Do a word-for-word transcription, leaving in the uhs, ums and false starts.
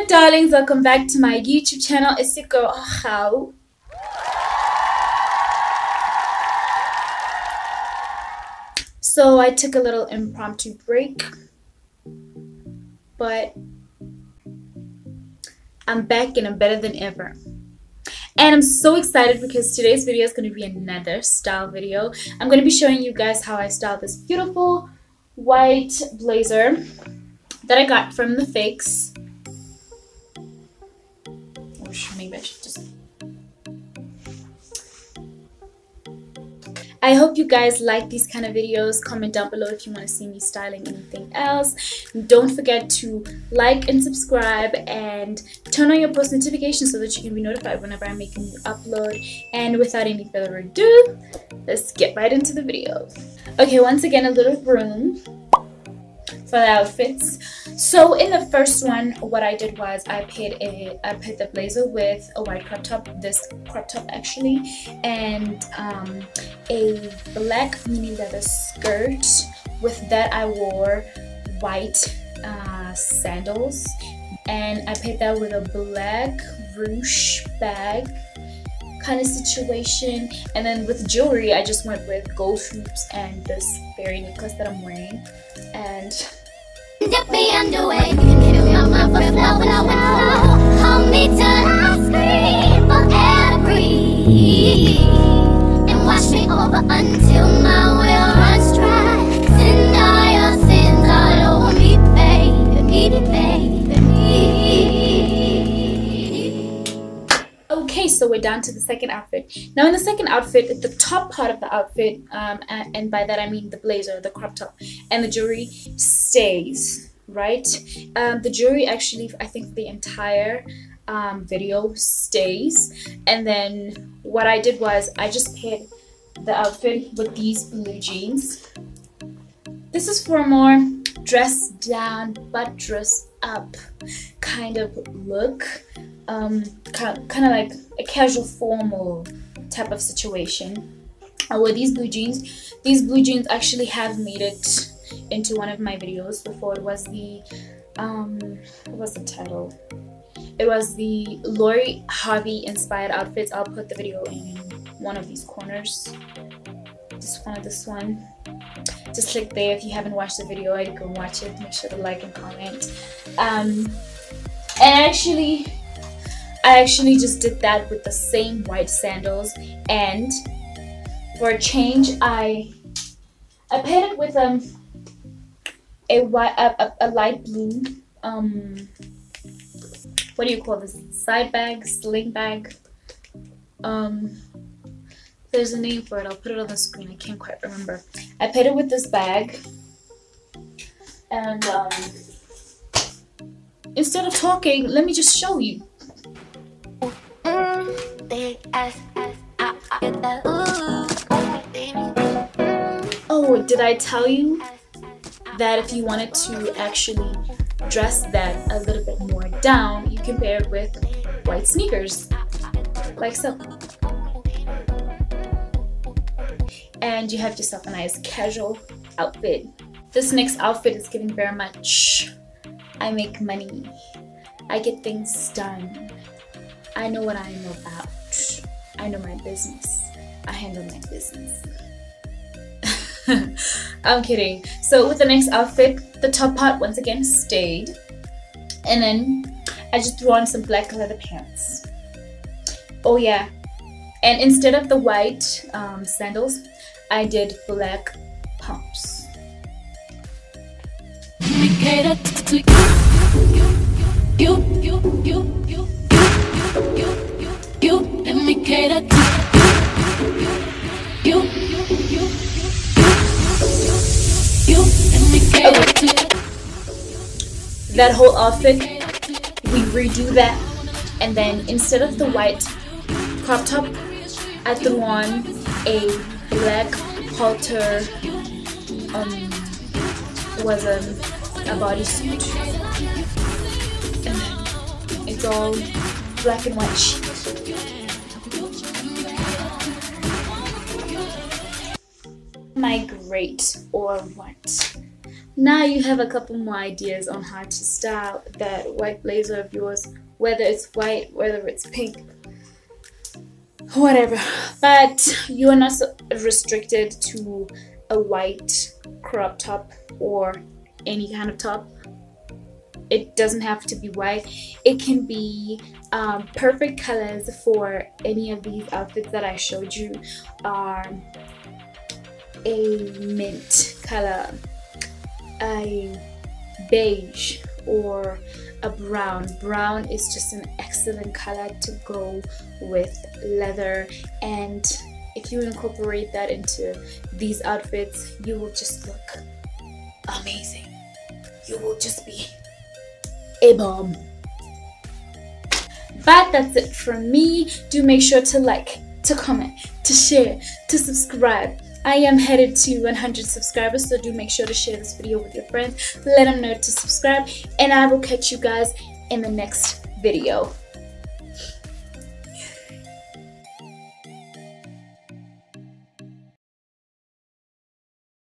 my darlings, welcome back to my YouTube channel. It's your girl How. So I took a little impromptu break, but I'm back and I'm better than ever. And I'm so excited because today's video is going to be another style video. I'm going to be showing you guys how I styled this beautiful white blazer that I got from the Fakes. Maybe I should just... I hope you guys like these kind of videos. Comment down below if you want to see me styling anything else. Don't forget to like and subscribe and turn on your post notifications so that you can be notified whenever I make a new upload. And without any further ado, let's get right into the video. Okay, once again, a little room for the outfits. So in the first one, what I did was I paired a I paired the blazer with a white crop top, this crop top actually, and um, a black mini leather skirt. With that, I wore white uh, sandals, and I paired that with a black ruche bag kind of situation. And then with jewelry, I just went with gold hoops and this fairy necklace that I'm wearing. And dip me underway, fill my mouth with flow, flow, flow. Hold me till I scream for every, and wash me over until my will runs dry. Send all your sins all over me, baby, baby, baby. Okay, so we're down to the second outfit. Now in the second outfit, the top part of the outfit, um, and, and by that I mean the blazer, the crop top, and the jewelry stays, right? Um, the jewelry actually, I think the entire um, video stays. And then what I did was I just paired the outfit with these blue jeans. This is for a more dress down, butt dress up kind of look. Um, kind of, kind of like a casual formal type of situation. I wore these blue jeans. These blue jeans actually have made it into one of my videos before. It was the um what was the title? It was the Lori Harvey inspired outfits. I'll put the video in one of these corners. Just one of this one. Just click there if you haven't watched the video. You can watch it. Make sure to like and comment. Um, and actually. I actually just did that with the same white sandals, and for a change, I I paired it with um a white a, a, a light blue um what do you call this, side bag, sling bag. Um, there's a name for it. I'll put it on the screen. I can't quite remember. I paired it with this bag, and um, instead of talking, let me just show you. Oh, did I tell you that if you wanted to actually dress that a little bit more down, you can pair it with white sneakers, like so. And you have yourself a nice casual outfit. This next outfit is giving very much, I make money, I get things done, I know what I am about. I know my business. I handle my business. I'm kidding. So with the next outfit, the top part once again stayed. And then I just threw on some black leather pants. Oh yeah. And instead of the white um, sandals, I did black pumps. You, you, you, you. You, let me cater to you. You, you, you, let me cater to. That whole outfit, we redo that, and then instead of the white crop top, I threw on a black halter. Um, was a a bodysuit, and then it's all black and white sheet. Am I great or what? now you have a couple more ideas on how to style that white blazer of yours, whether it's white, whether it's pink, whatever. But you are not so restricted to a white crop top or any kind of top. It doesn't have to be white. It can be um, perfect colors for any of these outfits that I showed you are a mint color, a beige, or a brown. Brown is just an excellent color to go with leather, and if you incorporate that into these outfits, you will just look amazing. You will just be a bomb. But that's it from me. Do make sure to like, to comment, to share, to subscribe. I am headed to one hundred subscribers, so do make sure to share this video with your friends. Let them know to subscribe, and I will catch you guys in the next video.